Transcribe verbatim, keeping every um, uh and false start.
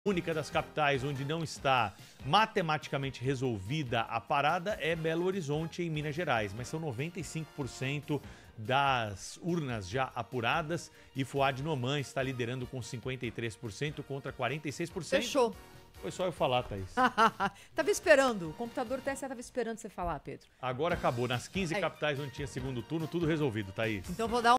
única das capitais onde não está matematicamente resolvida a parada é Belo Horizonte, em Minas Gerais, mas são noventa e cinco por cento das urnas já apuradas e Fuad Noman está liderando com cinquenta e três por cento contra quarenta e seis por cento. Fechou. Foi só eu falar, Thaís. Tava esperando, o computador até tava esperando você falar, Pedro. Agora acabou, nas quinze Aí. capitais onde tinha segundo turno, tudo resolvido, Thaís. Então vou dar um